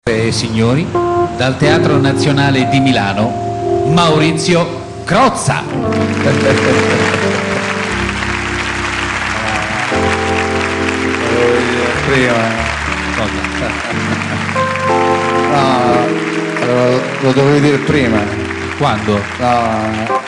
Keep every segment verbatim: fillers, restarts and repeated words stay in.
E signori, dal Teatro Nazionale di Milano, Maurizio Crozza. Prima. No, lo, lo dovevi dire prima. Quando? No,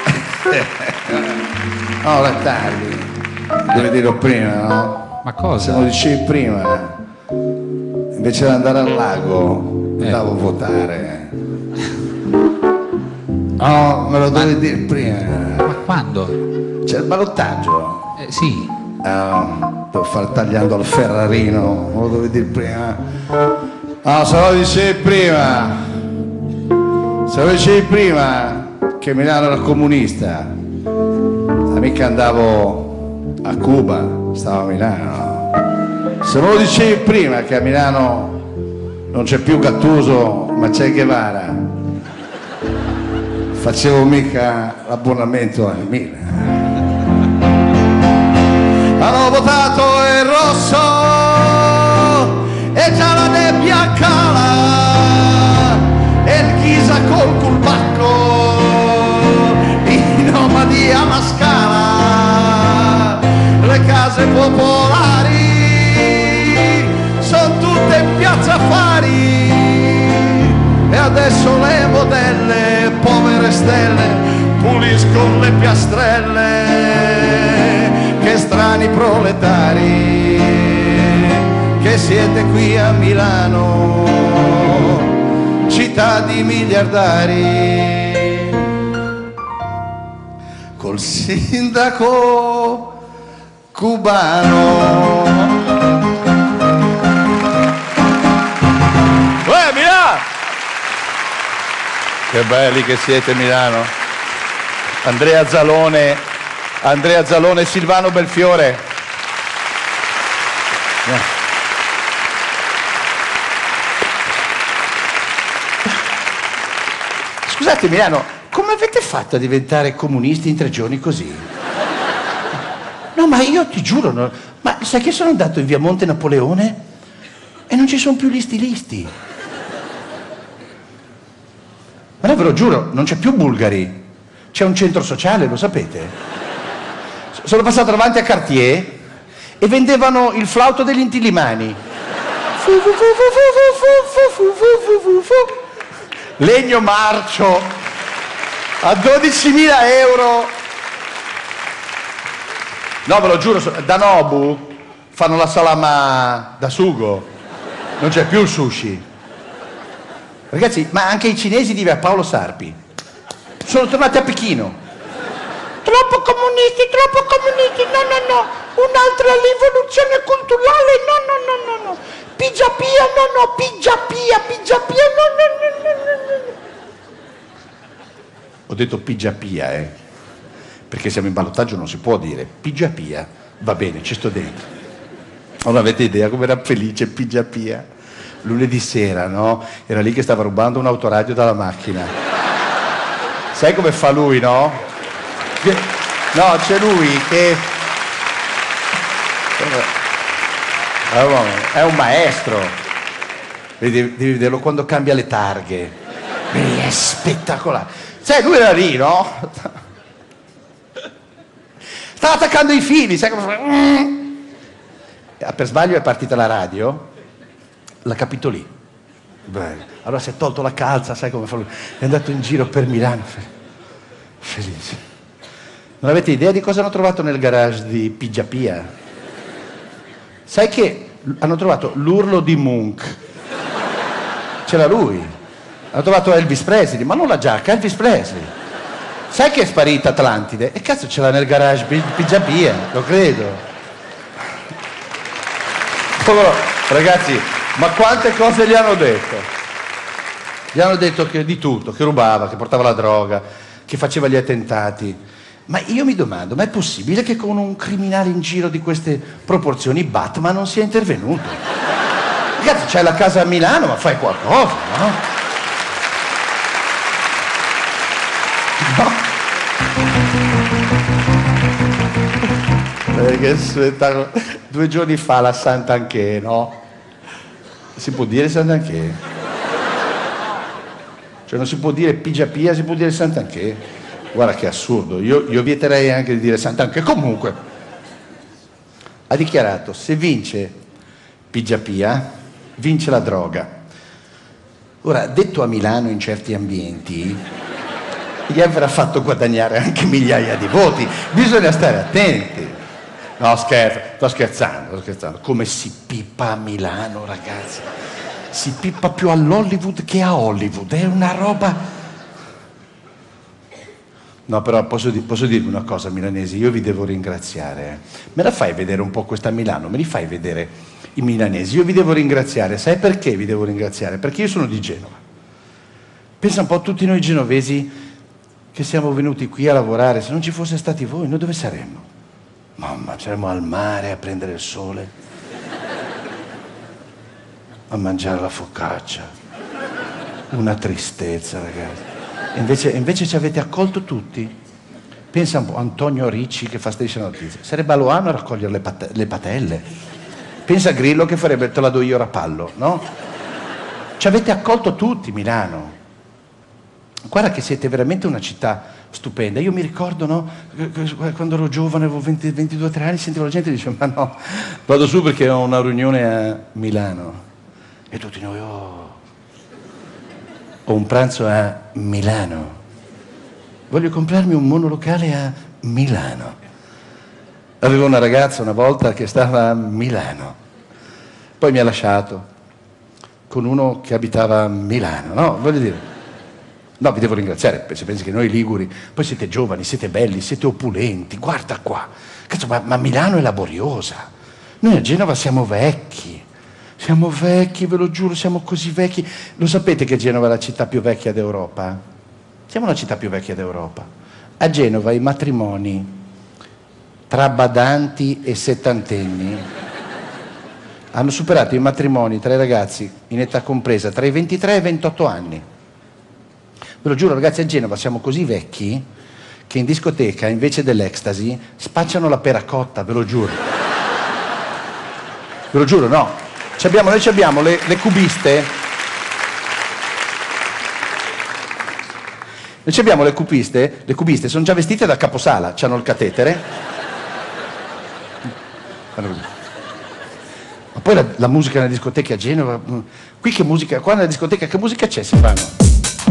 no, ora è tardi. Devi dirlo prima, no? Ma cosa? Se lo dicevi prima, invece di andare al lago, Eh. andavo a votare. No, me lo dovevi dire prima. Ma quando? C'è il ballottaggio. Eh, sì. Ah, devo far tagliando al Ferrarino, me lo dovevi dire prima. No, se lo dicevi prima. Se lo dicevi prima che Milano era comunista, mica andavo a Cuba, stavo a Milano. Se me lo dicevi prima che a Milano non c'è più Gattuso ma c'è Guevara, facevo mica l'abbonamento al Milan. Hanno votato il rosso e già la nebbia cala e il Ghisa col culbacco, i nomadi alla Scala, le case popolari sono tutte in piazza affari e adesso le modelle, povere stelle, puliscono le piastrelle. Che strani proletari che siete qui a Milano, città di miliardari, col sindaco cubano. Uè, Milano! Che belli che siete, Milano. Andrea Zalone, Andrea Zalone e Silvano Belfiore. Scusate, Milano, come avete fatto a diventare comunisti in tre giorni così? No, ma io ti giuro, no, ma sai che sono andato in via Monte Napoleone e non ci sono più gli stilisti. Ma no, ve lo giuro, non c'è più Bulgari, c'è un centro sociale, lo sapete? Sono passato davanti a Cartier e vendevano il flauto degli Intilimani. Legno marcio a dodicimila euro. No, ve lo giuro, da Nobu fanno la salama da sugo, non c'è più il sushi. Ragazzi, ma anche i cinesi di via Paolo Sarpi sono tornati a Pechino. Troppo comunisti, troppo comunisti, no, no, no, un'altra rivoluzione culturale, no, no, no, no, no, pigia pia, no, no, pigia pia, pigia pia, no, no, no, no, no, no. Ho detto pigia pia, eh, perché siamo in ballottaggio, non si può dire, pigia pia, va bene, ci sto dentro. Non avete idea come era felice pigia pia? Lunedì sera, no? Era lì che stava rubando un autoradio dalla macchina. Sai come fa lui, no? No, c'è lui che è un maestro. Devi, devi vederlo quando cambia le targhe. È spettacolare. Sai, lui era lì, no? Stava attaccando i fili, sai come fa? Per sbaglio è partita la radio, l'ha capito lì. Beh, allora si è tolto la calza, sai come fa lui? È andato in giro per Milano. Felice. Non avete idea di cosa hanno trovato nel garage di Pigia Pia? Sai che hanno trovato l'urlo di Munch. C'era lui. Hanno trovato Elvis Presley, ma non la giacca, Elvis Presley. Sai che è sparita Atlantide? E cazzo ce l'ha nel garage di Pigia Pia, lo credo. Oh, ragazzi, ma quante cose gli hanno detto? Gli hanno detto che di tutto, che rubava, che portava la droga, che faceva gli attentati. Ma io mi domando, ma è possibile che con un criminale in giro di queste proporzioni Batman non sia intervenuto? Ragazzi, c'hai la casa a Milano, ma fai qualcosa, no? No? Eh, che spettacolo. Due giorni fa la Sant'Anché, no? Si può dire Sant'Anché? Cioè non si può dire Pigia Pia, si può dire Sant'Anché. Guarda che assurdo, io, io vieterei anche di dire Sant'Anché. Comunque, ha dichiarato, se vince Pigia Pia, vince la droga. Ora, detto a Milano in certi ambienti, gli avrà fatto guadagnare anche migliaia di voti. Bisogna stare attenti. No, scherzo, sto scherzando, sto scherzando. Come si pippa a Milano, ragazzi. Si pippa più all'Hollywood che a Hollywood. È una roba... No, però posso, di- posso dirvi una cosa, milanesi, io vi devo ringraziare. Me la fai vedere un po' questa Milano? Me li fai vedere i milanesi? Io vi devo ringraziare. Sai perché vi devo ringraziare? Perché io sono di Genova. Pensa un po' a tutti noi genovesi che siamo venuti qui a lavorare. Se non ci fosse stati voi, noi dove saremmo? Mamma, saremmo al mare a prendere il sole, a mangiare la focaccia. Una tristezza, ragazzi. E invece, invece ci avete accolto tutti. Pensa un po', Antonio Ricci che fa Striscia la Notizia. Sarebbe a Loano a raccogliere le, pat- le patelle. Pensa a Grillo che farebbe te la do io Rapallo, no? Ci avete accolto tutti, Milano. Guarda che siete veramente una città stupenda. Io mi ricordo, no, quando ero giovane, avevo venti, ventidue tre anni, sentivo la gente che diceva, ma no, vado su perché ho una riunione a Milano. E tutti noi, oh, ho un pranzo a Milano. Voglio comprarmi un monolocale a Milano. Avevo una ragazza una volta che stava a Milano. Poi mi ha lasciato con uno che abitava a Milano, no? Voglio dire... No, vi devo ringraziare, se pensi che noi liguri, poi siete giovani, siete belli, siete opulenti, guarda qua. Cazzo, ma, ma Milano è laboriosa. Noi a Genova siamo vecchi, siamo vecchi, ve lo giuro, siamo così vecchi. Lo sapete che Genova è la città più vecchia d'Europa? Siamo la città più vecchia d'Europa. A Genova i matrimoni tra badanti e settantenni hanno superato i matrimoni tra i ragazzi in età compresa tra i ventitré e i ventotto anni. Ve lo giuro, ragazzi, a Genova siamo così vecchi che in discoteca invece dell'ecstasy spacciano la pera cotta, ve lo giuro. Ve lo giuro, no. Ci abbiamo, noi ci abbiamo le, le cubiste. Noi ci abbiamo le cubiste, le cubiste sono già vestite da caposala, hanno il catetere. Ma poi la, la musica nelle discoteche a Genova, qui che musica, qua nella discoteca che musica c'è si fanno?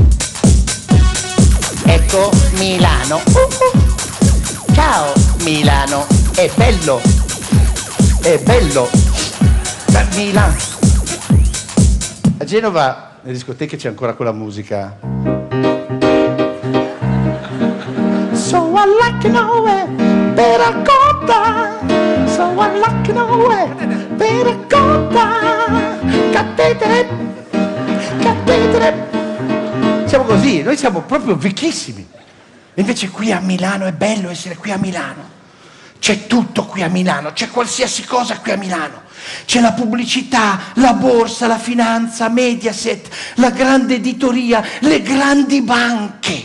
Ecco Milano. Uh, uh. Ciao Milano. È bello. È bello. Da Milano. A Genova, nelle discoteche c'è ancora quella musica. So I like to know it, better cotta. So I like to know it, better cotta. Catetere, catetere. Siamo così, noi siamo proprio vecchissimi. Invece qui a Milano è bello essere qui a Milano. C'è tutto qui a Milano, c'è qualsiasi cosa qui a Milano. C'è la pubblicità, la borsa, la finanza, Mediaset, la grande editoria, le grandi banche.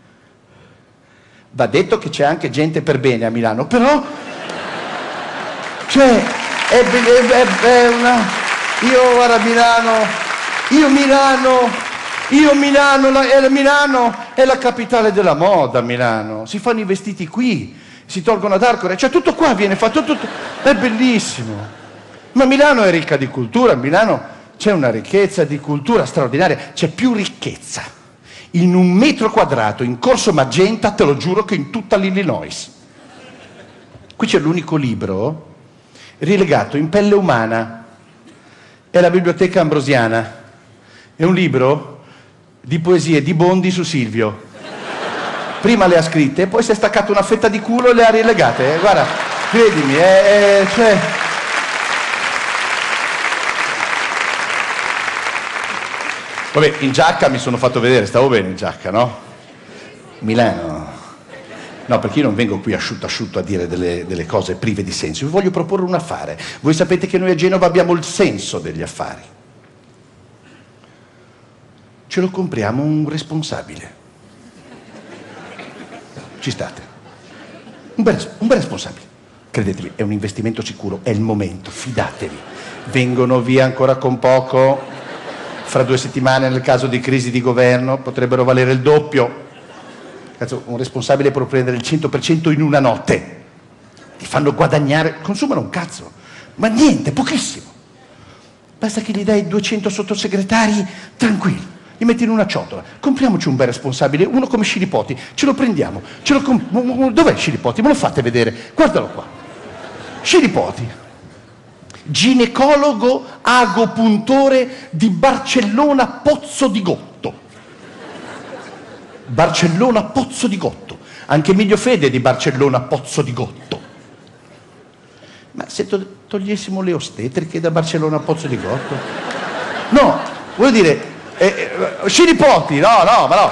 Va detto che c'è anche gente per bene a Milano, però... Cioè, è, è, è, è una... Io guarda Milano, io Milano... Io Milano, la, eh, Milano è la capitale della moda, Milano. Si fanno i vestiti qui, si tolgono ad Arcore, cioè tutto qua viene fatto, tutto, è bellissimo. Ma Milano è ricca di cultura, a Milano c'è una ricchezza di cultura straordinaria, c'è più ricchezza in un metro quadrato in Corso Magenta, te lo giuro, che in tutta l'Illinois. Qui c'è l'unico libro rilegato in pelle umana, è la Biblioteca Ambrosiana, è un libro di poesie di Bondi su Silvio. Prima le ha scritte, poi si è staccato una fetta di culo e le ha rilegate. Eh, guarda, credimi, è, è, cioè... Vabbè, in giacca mi sono fatto vedere, stavo bene in giacca, no? Milano. No, perché io non vengo qui asciutto asciutto a dire delle, delle cose prive di senso. Vi voglio proporre un affare. Voi sapete che noi a Genova abbiamo il senso degli affari. Ce lo compriamo un responsabile. Ci state? Un bel, un bel responsabile. Credetemi, è un investimento sicuro, è il momento, fidatevi. Vengono via ancora con poco. fra due settimane nel caso di crisi di governo potrebbero valere il doppio. Cazzo, un responsabile può prendere il cento per cento in una notte, ti fanno guadagnare, consumano un cazzo, ma niente, pochissimo. Basta che gli dai duecento sottosegretari tranquilli, li metti in una ciotola, compriamoci un bel responsabile, uno come Scilipoti, ce lo prendiamo, ce lo comp- dov'è Scilipoti? Me lo fate vedere, guardalo qua. Scilipoti, ginecologo agopuntore di Barcellona Pozzo di Gotto. Barcellona Pozzo di Gotto, anche Emilio Fede di Barcellona Pozzo di Gotto. Ma se to- togliessimo le ostetriche da Barcellona Pozzo di Gotto? No, voglio dire, eh, eh, Scilipoti, no, no, ma no.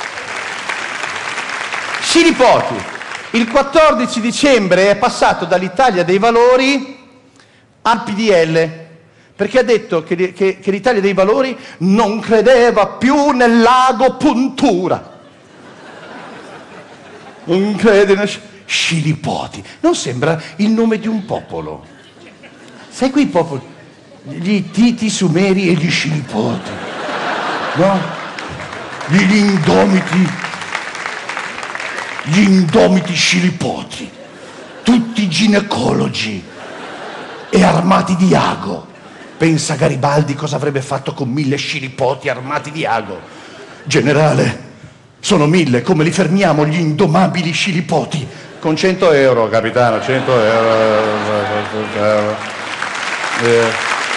Scilipoti, il quattordici dicembre è passato dall'Italia dei Valori al P D L, perché ha detto che, che, che l'Italia dei Valori non credeva più nell'agopuntura. Non crede in Scilipoti. Non sembra il nome di un popolo? Sai quei popoli? Gli Ittiti, i Sumeri e gli Scilipoti. No? Gli, gli indomiti. Gli indomiti Scilipoti. Tutti ginecologi e armati di ago. Pensa Garibaldi cosa avrebbe fatto con mille Scilipoti armati di ago. Generale, sono mille, come li fermiamo gli indomabili Scilipoti? Con cento euro, capitano, cento euro. Eh.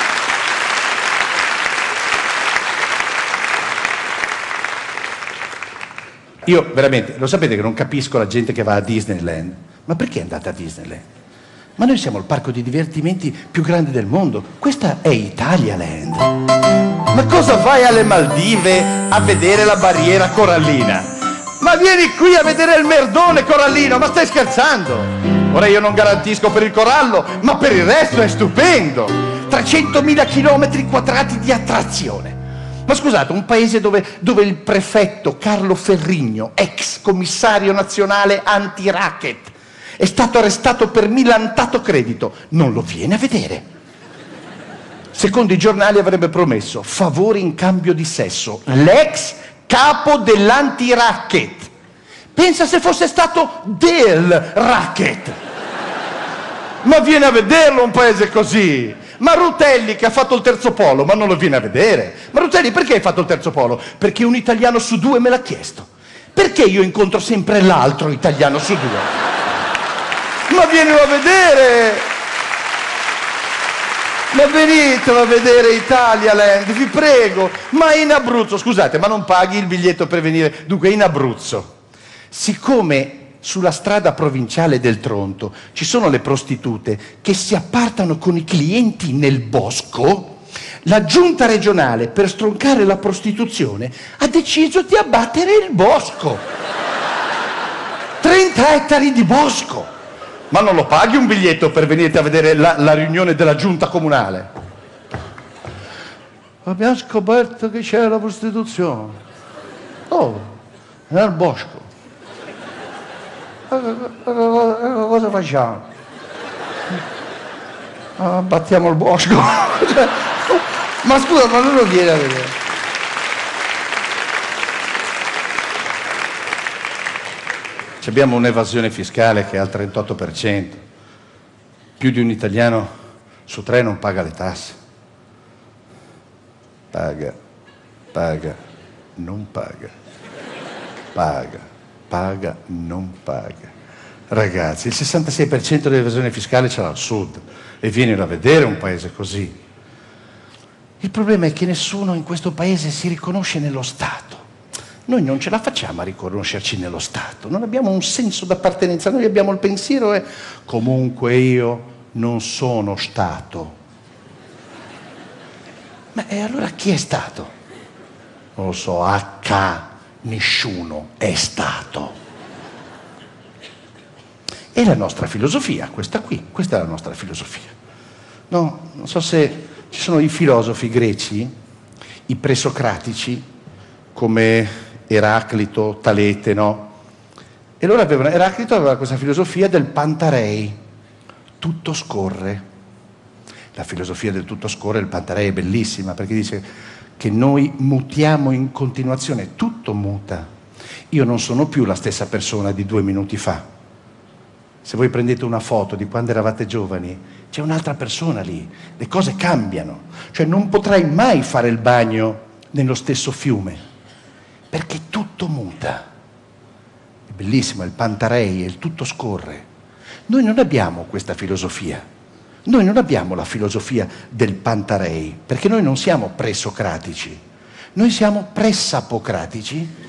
Io veramente, lo sapete che non capisco la gente che va a Disneyland? Ma perché andate a Disneyland? Ma noi siamo il parco di divertimenti più grande del mondo. Questa è Italialand. Ma cosa vai alle Maldive a vedere la barriera corallina? Ma vieni qui a vedere il merdone corallino, ma stai scherzando? Ora io non garantisco per il corallo, ma per il resto è stupendo. trecentomila chilometri quadrati di attrazione. Ma scusate, un paese dove, dove il prefetto Carlo Ferrigno, ex commissario nazionale anti-racket, è stato arrestato per milantato credito, non lo viene a vedere. Secondo i giornali avrebbe promesso favori in cambio di sesso. L'ex capo dell'anti-racket. Pensa se fosse stato del racket. Ma viene a vederlo un paese così. Ma Rutelli che ha fatto il terzo polo, ma non lo viene a vedere. Ma Rutelli perché hai fatto il terzo polo? Perché un italiano su due me l'ha chiesto. Perché io incontro sempre l'altro italiano su due? Ma vienilo a vedere! Ma venitelo a vedere Italialand, vi prego. Ma in Abruzzo, scusate, ma non paghi il biglietto per venire? Dunque, in Abruzzo, siccome sulla strada provinciale del Tronto ci sono le prostitute che si appartano con i clienti nel bosco, la giunta regionale, per stroncare la prostituzione, ha deciso di abbattere il bosco. trenta ettari di bosco. Ma non lo paghi un biglietto per venire a vedere la, la riunione della giunta comunale? Abbiamo scoperto che c'è la prostituzione. Oh, nel bosco. Cosa facciamo? Abbattiamo il bosco. Ma scusa, ma non lo viene a vedere. Abbiamo un'evasione fiscale che è al trentotto per cento. Più di un italiano su tre non paga le tasse. Paga, paga, non paga. Paga, paga, non paga. Ragazzi, il sessantasei per cento dell'evasione fiscale ce l'ha al sud. E vienilo a vedere un paese così. Il problema è che nessuno in questo paese si riconosce nello Stato. Noi non ce la facciamo a riconoscerci nello Stato, non abbiamo un senso d'appartenenza, noi abbiamo il pensiero e comunque io non sono Stato. Ma e allora chi è Stato? Non lo so, H, nessuno è Stato. È la nostra filosofia, questa qui, questa è la nostra filosofia. No, non so se ci sono i filosofi greci, i presocratici, come Eraclito, Talete, no? E loro avevano, Eraclito aveva questa filosofia del Pantarei, tutto scorre. La filosofia del tutto scorre, il Pantarei è bellissima, perché dice che noi mutiamo in continuazione, tutto muta. Io non sono più la stessa persona di due minuti fa. Se voi prendete una foto di quando eravate giovani, c'è un'altra persona lì, le cose cambiano. Cioè non potrai mai fare il bagno nello stesso fiume, perché tutto muta. È bellissimo, è il Pantarei, il tutto scorre. Noi non abbiamo questa filosofia. Noi non abbiamo la filosofia del Pantarei, perché noi non siamo presocratici, noi siamo pressapocratici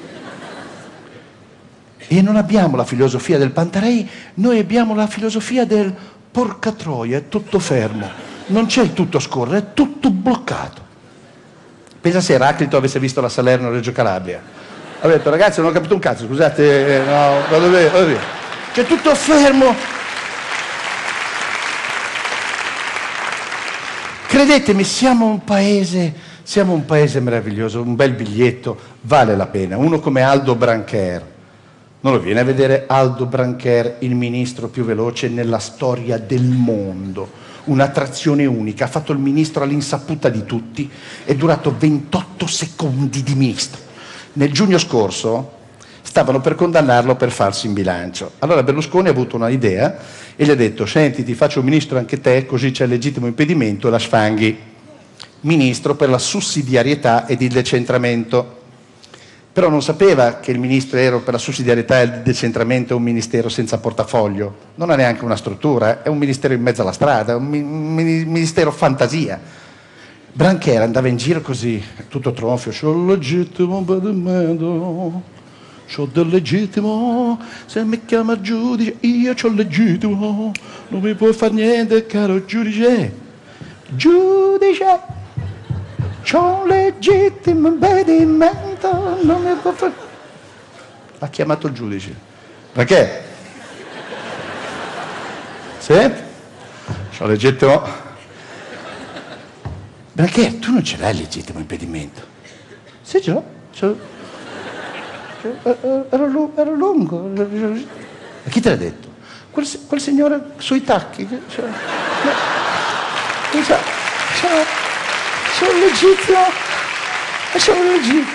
e non abbiamo la filosofia del Pantarei, noi abbiamo la filosofia del porca troia, è tutto fermo, non c'è il tutto scorre, è tutto bloccato. Pensa se Eraclito avesse visto la Salerno-Reggio Calabria. Ha detto, ragazzi, non ho capito un cazzo, scusate, eh, no, vado via, vado via. C'è tutto fermo. Credetemi, siamo un paese, siamo un paese meraviglioso, un bel biglietto, vale la pena. Uno come Aldo Brancher, non lo viene a vedere Aldo Brancher, il ministro più veloce nella storia del mondo, un'attrazione unica, ha fatto il ministro all'insaputa di tutti, è durato ventotto secondi di ministro. Nel giugno scorso stavano per condannarlo per falso in bilancio. Allora Berlusconi ha avuto un'idea e gli ha detto, senti, ti faccio ministro anche te, così c'è il legittimo impedimento e la sfanghi. Ministro per la sussidiarietà ed il decentramento. Però non sapeva che il ministero per la sussidiarietà e il decentramento è un ministero senza portafoglio, non ha neanche una struttura, è un ministero in mezzo alla strada, è un mi- mi- ministero fantasia. Brancher andava in giro così, tutto tronfio, c'ho il legittimo impedimento, c'ho del legittimo, se mi chiama giudice, io c'ho il legittimo, non mi può fare niente, caro giudice. Giudice, c'ho un legittimo impedimento, non mi può fare... Ha chiamato il giudice. Perché? Sì? C'ho il legittimo... Perché tu non ce l'hai il legittimo impedimento? Sì, ce l'ho. Ce l'ho. Ero, lu- ero lungo. Ma chi te l'ha detto? Quel, quel signore sui tacchi. Cioè, no, cioè, cioè, c'è un legittimo. C'è un legittimo.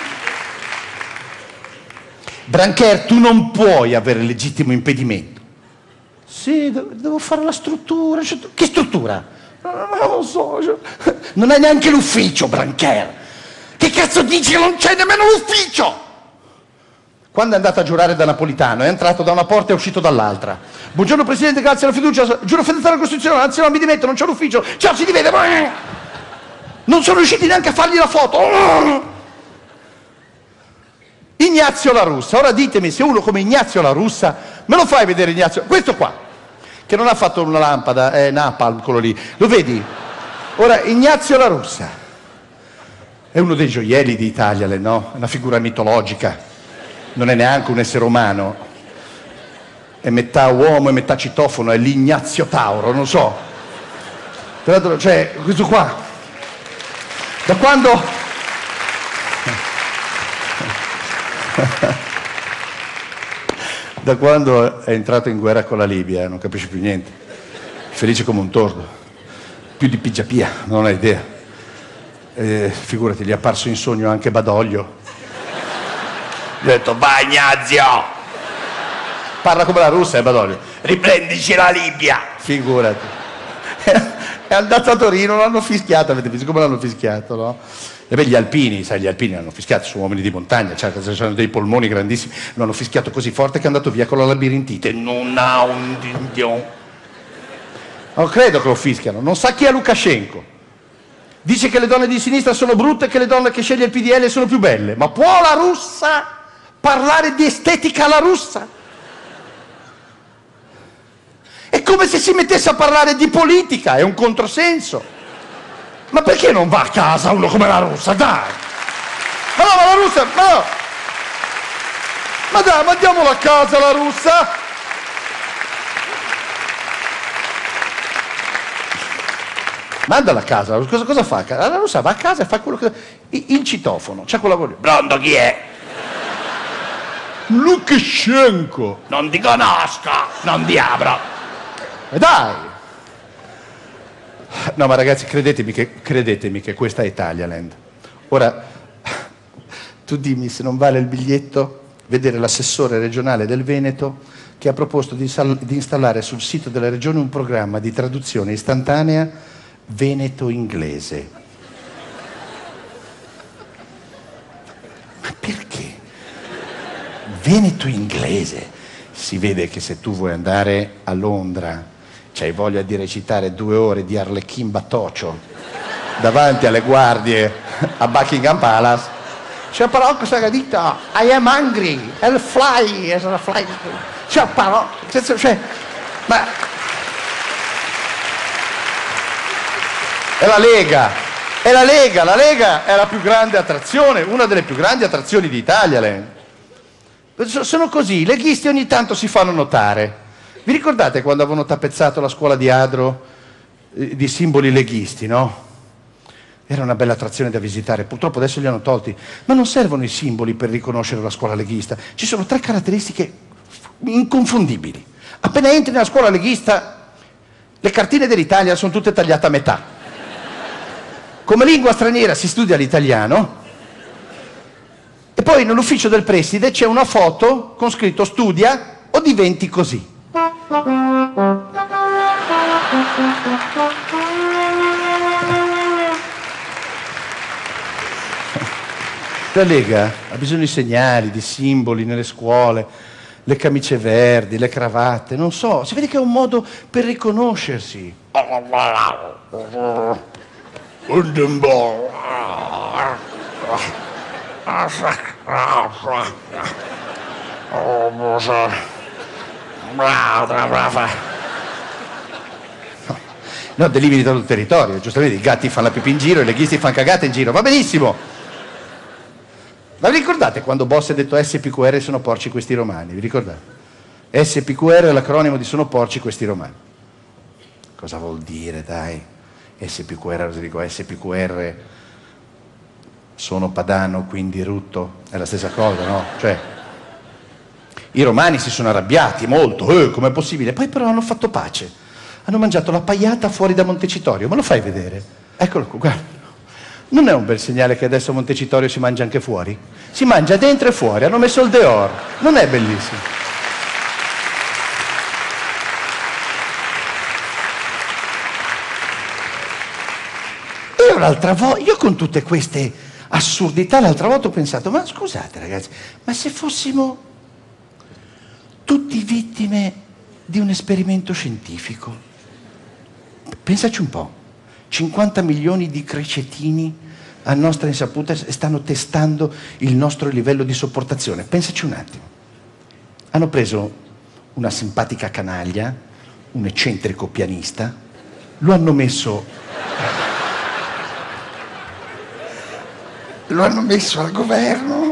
Brancher, tu non puoi avere il legittimo impedimento. Sì, devo, devo fare la struttura. Cioè, che struttura? Non lo so. Cioè, non hai neanche l'ufficio, Brancher. Che cazzo dici che non c'è nemmeno l'ufficio? Quando è andato a giurare da Napolitano, è entrato da una porta e è uscito dall'altra. Buongiorno Presidente, grazie alla fiducia, giuro fedeltà alla Costituzione, anzi no, mi dimetto, non c'è l'ufficio, ciao, si divede. Non sono riusciti neanche a fargli la foto. Ignazio La Russa, ora ditemi se uno come Ignazio La Russa, me lo fai vedere Ignazio, questo qua, che non ha fatto una lampada, è napalm quello lì, lo vedi? Ora, Ignazio La Russa è uno dei gioielli d'Italia, no? È una figura mitologica. Non è neanche un essere umano, è metà uomo e metà citofono, è l'Ignazio Tauro, non so. Tra l'altro, cioè, questo qua, da quando... da quando è entrato in guerra con la Libia, non capisce più niente, felice come un tordo, più di pigiapia, non hai idea. Eh, figurati, gli è apparso in sogno anche Badoglio. Gli ho detto, vai Ignazio! Parla come la russa, eh, Badoglio. Riprendici la Libia! Figurati. È andato a Torino, l'hanno fischiato, avete visto come l'hanno fischiato, no? E beh, gli alpini, sai, gli alpini l'hanno fischiato, sono uomini di montagna, cioè, hanno dei polmoni grandissimi, lo hanno fischiato così forte che è andato via con la labirintite. Non ha un dindio. Non credo che lo fischiano, non sa chi è Lukashenko. Dice che le donne di sinistra sono brutte e che le donne che sceglie il P D L sono più belle. Ma può la russa parlare di estetica alla russa? È come se si mettesse a parlare di politica, è un controsenso. Ma perché non va a casa uno come la russa? Dai! Ma no, ma la russa, ma no! Ma dai, mandiamola a casa la russa! Mandala a casa, cosa, cosa fa? La russa va a casa e fa quello che... Il citofono, c'è quella voce. Pronto, chi è? Lukashenko. Non ti conosco, non ti apro. E dai! No, ma ragazzi, credetemi che, credetemi che questa è Italialand. Ora, tu dimmi se non vale il biglietto vedere l'assessore regionale del Veneto che ha proposto di, sal- di installare sul sito della regione un programma di traduzione istantanea veneto-inglese. Ma perché? Veneto-inglese? Si vede che se tu vuoi andare a Londra c'hai voglia di recitare due ore di Arlecchin Battocio davanti alle guardie a Buckingham Palace. C'è però questa dita, I am hungry, I'll fly, I'll fly. C'è però, cioè, ma è la Lega, è la Lega, la Lega è la più grande attrazione, una delle più grandi attrazioni d'Italia. Lei. Sono così, i leghisti ogni tanto si fanno notare. Vi ricordate quando avevano tappezzato la scuola di Adro eh, di simboli leghisti, no? Era una bella attrazione da visitare, purtroppo adesso li hanno tolti, ma non servono i simboli per riconoscere la scuola leghista. Ci sono tre caratteristiche inconfondibili. Appena entri nella scuola leghista, le cartine dell'Italia sono tutte tagliate a metà. Come lingua straniera si studia l'italiano e poi nell'ufficio del preside c'è una foto con scritto studia o diventi così. La Lega ha bisogno di segnali, di simboli nelle scuole, le camicie verdi, le cravatte, non so, si vede che è un modo per riconoscersi. No, delimiti tutto il territorio, giustamente i gatti fanno la pipì in giro, i leghisti fanno cagate in giro, va benissimo. Ma vi ricordate quando Bossi ha detto S P Q R sono porci questi romani? Vi ricordate? S P Q R è l'acronimo di sono porci questi romani. Cosa vuol dire, dai? S P Q R, cosa dico? S P Q R sono padano, quindi rutto, è la stessa cosa, no? Cioè, i romani si sono arrabbiati molto, eh, com'è possibile? Poi però hanno fatto pace, hanno mangiato la paiata fuori da Montecitorio, me lo fai vedere? Eccolo qua, guarda. Non è un bel segnale che adesso a Montecitorio si mangia anche fuori? Si mangia dentro e fuori, hanno messo il dehors, non è bellissimo? Io l'altra volta, io con tutte queste assurdità l'altra volta ho pensato, ma scusate ragazzi, ma se fossimo tutti vittime di un esperimento scientifico? Pensaci un po'. cinquanta milioni di cricetini a nostra insaputa stanno testando il nostro livello di sopportazione. Pensaci un attimo. Hanno preso una simpatica canaglia, un eccentrico pianista, lo hanno messo lo hanno messo al governo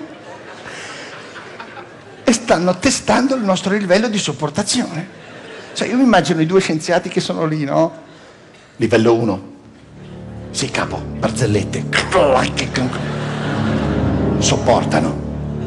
e stanno testando il nostro livello di sopportazione. Cioè io mi immagino i due scienziati che sono lì, no? Livello uno. Sì, capo, barzellette. Sopportano.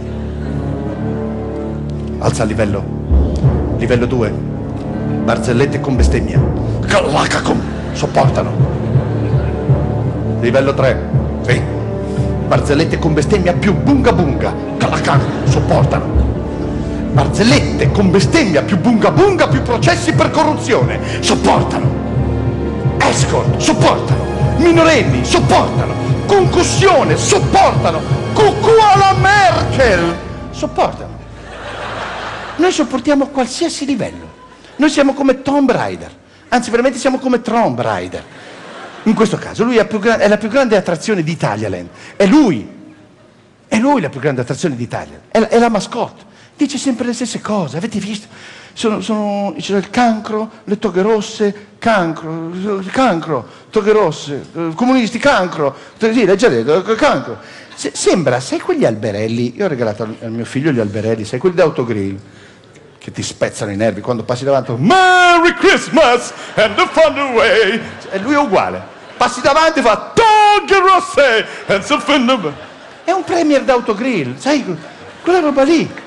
Alza il livello. Livello due. Barzellette con bestemmia. Sopportano. Livello tre. Sì. Barzellette con bestemmia più bunga bunga. Sopportano. Barzellette con bestemmia più bunga bunga più processi per corruzione. Sopportano. Escort. Sopportano. Minorenni, sopportano, concussione, sopportano, cucù alla Merkel, sopportano. Noi sopportiamo qualsiasi livello. Noi siamo come Tomb Raider, anzi veramente siamo come Tomb Raider. In questo caso lui è, più gra- è la più grande attrazione di Italialand, è lui, è lui la più grande attrazione di Italia, è la, è la mascotte, dice sempre le stesse cose, avete visto? Sono, sono, c'è il cancro, le toghe rosse, cancro, cancro, toghe rosse, eh, comunisti, cancro, sì, l'hai già detto, cancro. Se, sembra, sai quegli alberelli, io ho regalato al, al mio figlio gli alberelli, sai quelli d'autogrill, che ti spezzano i nervi quando passi davanti, Merry Christmas and the fun away, e lui è uguale, passi davanti e fa, toghe rosse and the fun away. È un premier d'autogrill, sai, quella roba lì.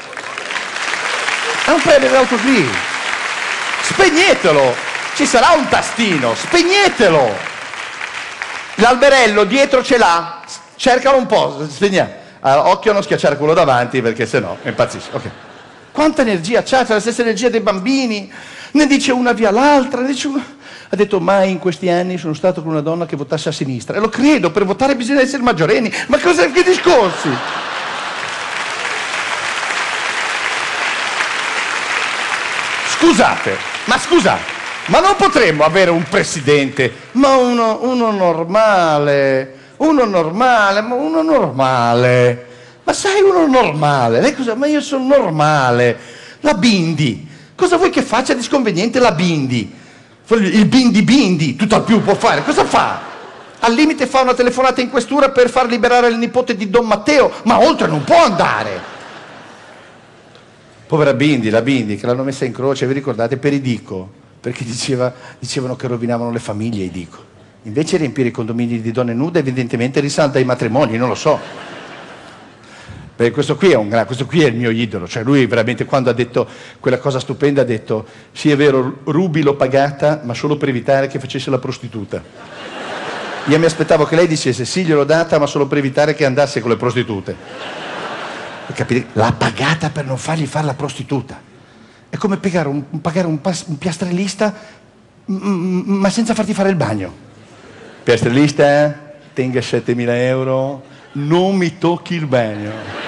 È un premio d'autogrill. Spegnetelo, ci sarà un tastino, spegnetelo. L'alberello dietro ce l'ha, cercalo un po', spegniamo. Allora, occhio a non schiacciare quello davanti perché sennò impazzisce. Okay. Quanta energia c'ha, c'ha la stessa energia dei bambini, ne dice una via l'altra, ne dice una... Ha detto, mai in questi anni sono stato con una donna che votasse a sinistra. E lo credo, per votare bisogna essere maggiorenni. Ma cosa, che discorsi? Scusate, ma scusate, ma non potremmo avere un presidente, ma uno, uno normale, uno normale, ma uno normale. Ma sai, uno normale, lei cosa? Ma io sono normale. La Bindi, cosa vuoi che faccia di sconveniente la Bindi? Il Bindi Bindi, tutto al più può fare, cosa fa? Al limite fa una telefonata in questura per far liberare il nipote di Don Matteo, ma oltre non può andare. Povera Bindi, la Bindi, che l'hanno messa in croce, vi ricordate, per i Dico, perché diceva, dicevano che rovinavano le famiglie i Dico. Invece riempire i condomini di donne nude evidentemente risalta ai matrimoni, non lo so. Perché questo qui è un gran, questo qui è il mio idolo, cioè lui veramente quando ha detto quella cosa stupenda ha detto sì è vero, Ruby l'ho pagata ma solo per evitare che facesse la prostituta. Io mi aspettavo che lei dicesse sì gliel'ho data ma solo per evitare che andasse con le prostitute. Capite? L'ha pagata per non fargli fare la prostituta. È come pagare un, pagare un, pas, un piastrellista ma senza farti fare il bagno. Piastrellista, tenga settemila euro, non mi tocchi il bagno.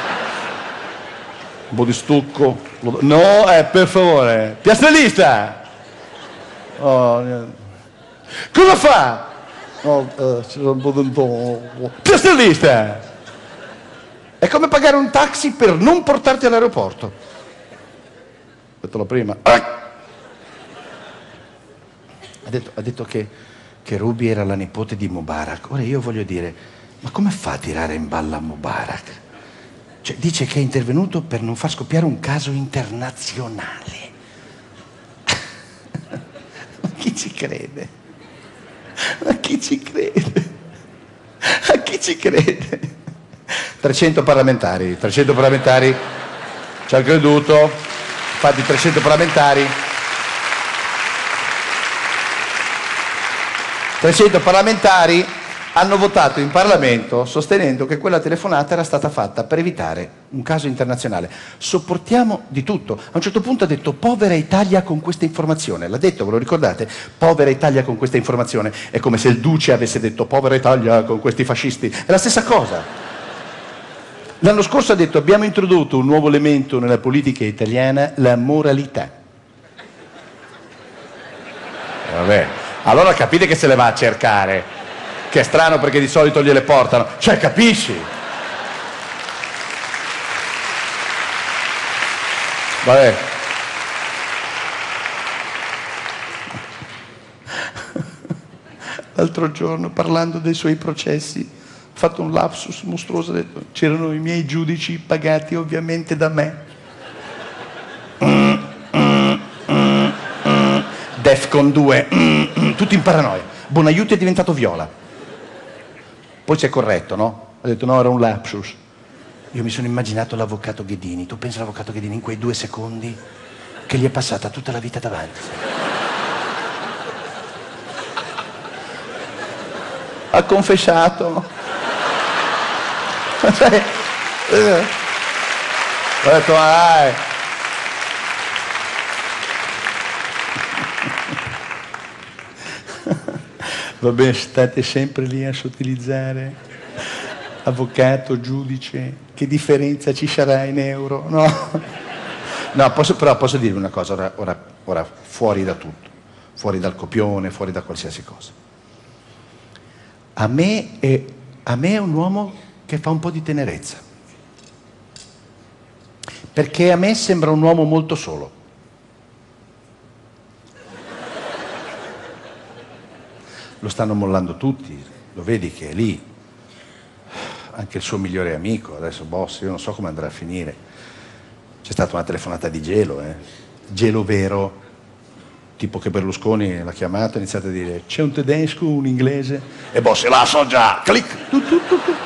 Un po' di stucco. No, eh, per favore. Piastrellista! Oh, cosa fa? Oh, eh, c'è un po' di... Piastrellista! È come pagare un taxi per non portarti all'aeroporto. Ho detto la prima. Ha detto, ha detto che, che Ruby era la nipote di Mubarak. Ora io voglio dire, ma come fa a tirare in balla Mubarak? Cioè, dice che è intervenuto per non far scoppiare un caso internazionale. Ma chi ci crede? Ma chi ci crede? A chi ci crede? trecento parlamentari, trecento parlamentari ci hanno creduto, infatti trecento parlamentari, trecento parlamentari hanno votato in Parlamento sostenendo che quella telefonata era stata fatta per evitare un caso internazionale. Sopportiamo di tutto. A un certo punto ha detto povera Italia con questa informazione. L'ha detto, ve lo ricordate? Povera Italia con questa informazione. È come se il Duce avesse detto povera Italia con questi fascisti. È la stessa cosa. L'anno scorso ha detto abbiamo introdotto un nuovo elemento nella politica italiana, la moralità. Vabbè, allora capite che se le va a cercare. Che è strano perché di solito gliele portano. Cioè, capisci? Vabbè. L'altro giorno, parlando dei suoi processi, ha fatto un lapsus mostruoso, ha detto c'erano i miei giudici pagati ovviamente da me. Mm, mm, mm, mm. Defcon due, mm, mm, tutti in paranoia. Bonaiuti è diventato viola. Poi si è corretto, no? Ha detto no, era un lapsus. Io mi sono immaginato l'avvocato Ghedini. Tu pensi all'avvocato Ghedini in quei due secondi che gli è passata tutta la vita davanti. Ha confessato. Cioè, eh, ho detto, ah, va bene, state sempre lì a sottilizzare avvocato, giudice, che differenza ci sarà in euro? No, no posso, però posso dirvi una cosa, ora, ora, ora fuori da tutto, fuori dal copione, fuori da qualsiasi cosa. A me, è, a me è un uomo che fa un po' di tenerezza, perché a me sembra un uomo molto solo. Lo stanno mollando tutti, lo vedi che è lì, anche il suo migliore amico, adesso boss, io non so come andrà a finire. C'è stata una telefonata di gelo, eh? Gelo vero, tipo che Berlusconi l'ha chiamato e ha iniziato a dire c'è un tedesco, un inglese, e boss, là so già, clic, tu, tu, tu, tu.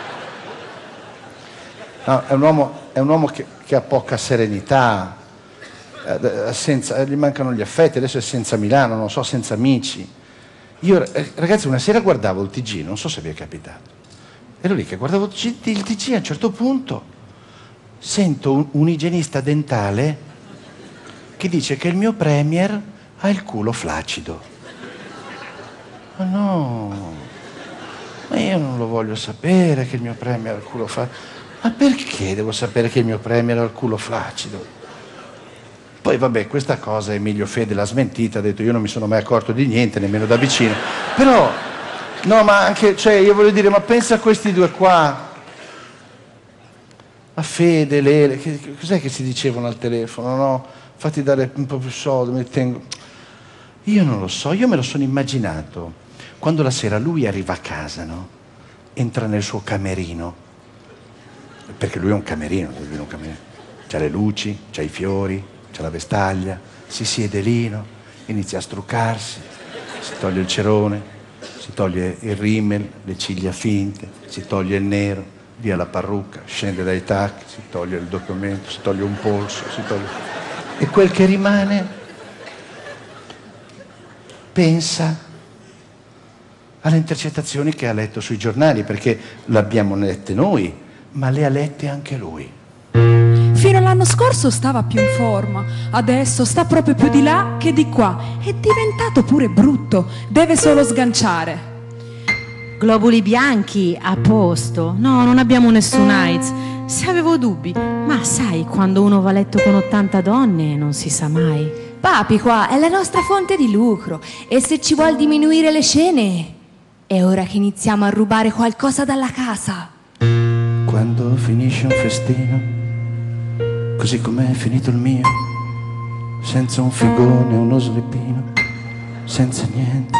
No, è un uomo, è un uomo che, che ha poca serenità, eh, senza, gli mancano gli affetti, adesso è senza Milano, non so, senza amici. Io, ragazzi, una sera guardavo il T G, non so se vi è capitato, ero lì che guardavo il T G, a un certo punto sento un, un igienista dentale che dice che il mio premier ha il culo flaccido. Ma no, ma io non lo voglio sapere che il mio premier ha il culo flaccido. Ma perché devo sapere che il mio premier ha il culo flaccido? Poi vabbè, questa cosa Emilio Fede l'ha smentita, ha detto io non mi sono mai accorto di niente, nemmeno da vicino. Però, no, ma anche, cioè, io voglio dire, ma pensa a questi due qua. A Fede, Lele, che, cos'è che si dicevano al telefono? No, fatti dare un po' più soldi, mi tengo... Io non lo so, io me lo sono immaginato. Quando la sera lui arriva a casa, no? Entra nel suo camerino, perché lui è un camerino, lui è un camerino. C'ha le luci, c'ha i fiori, c'ha la vestaglia, si siede lì, no? Inizia a struccarsi, si toglie il cerone, si toglie il rímel, le ciglia finte, si toglie il nero, via la parrucca, scende dai tacchi, si toglie il documento, si toglie un polso, si toglie... E quel che rimane pensa alle intercettazioni che ha letto sui giornali, perché le abbiamo lette noi, ma le ha lette anche lui. Fino all'anno scorso stava più in forma, adesso sta proprio più di là che di qua. È diventato pure brutto, deve solo sganciare. Globuli bianchi, a posto. No, non abbiamo nessun AIDS. Se avevo dubbi, ma sai, quando uno va a letto con ottanta donne non si sa mai. Papi qua è la nostra fonte di lucro e se ci vuol diminuire le scene è ora che iniziamo a rubare qualcosa dalla casa. Quando finisce un festino, così com'è finito il mio, senza un figone, uno slippino, senza niente.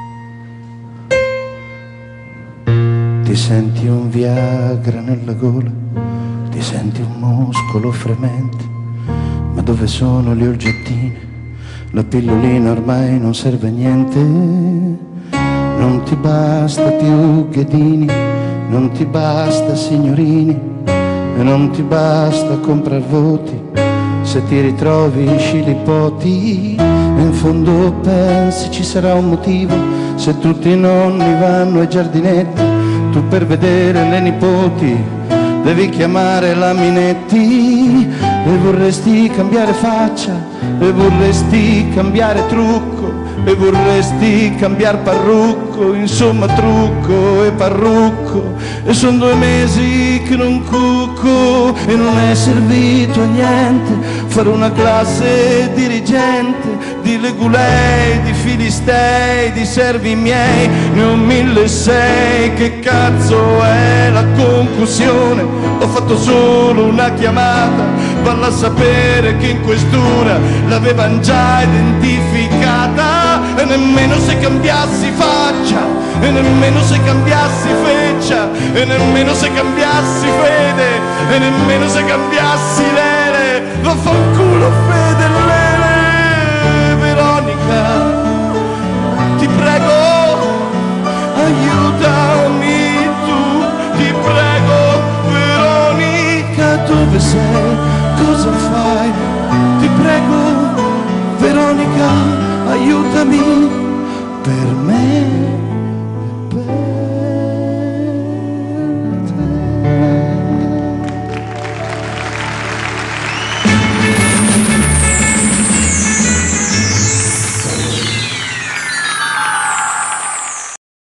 Ti senti un Viagra nella gola, ti senti un muscolo fremente, ma dove sono le oggettine? La pillolina ormai non serve a niente. Non ti basta più Ghedini, non ti basta signorini, e non ti basta comprar voti se ti ritrovi scilipoti. E in fondo pensi ci sarà un motivo se tutti i nonni vanno ai giardinetti, tu per vedere le nipoti devi chiamare la Minetti. E vorresti cambiare faccia, e vorresti cambiare trucco, e vorresti cambiare parrucco, insomma trucco e parrucco. E sono due mesi che non cucco e non è servito a niente fare una classe dirigente di legulei, di filistei, di servi miei. Ne ho mille sei, che cazzo è la concussione? Ho fatto solo una chiamata, valla a sapere che in questura l'avevan già identificata. E nemmeno se cambiassi faccia, e nemmeno se cambiassi feccia, e nemmeno se cambiassi fede, e nemmeno se cambiassi lele. Vaffanculo Fede, lele. Veronica, ti prego, aiutami tu, ti prego. Veronica, dove sei?